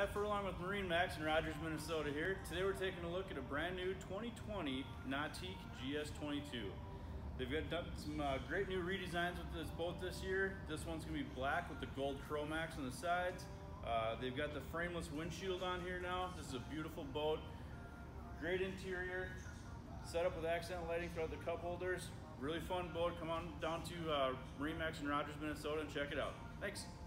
Matt Furlong with MarineMax in Rogers, Minnesota here. Today we're taking a look at a brand new 2020 Nautique GS22. They've done some great new redesigns with this boat this year. This one's going to be black with the gold Chromax on the sides. They've got the frameless windshield on here now. This is a beautiful boat. Great interior, set up with accent lighting throughout the cup holders. Really fun boat. Come on down to MarineMax in Rogers, Minnesota and check it out. Thanks.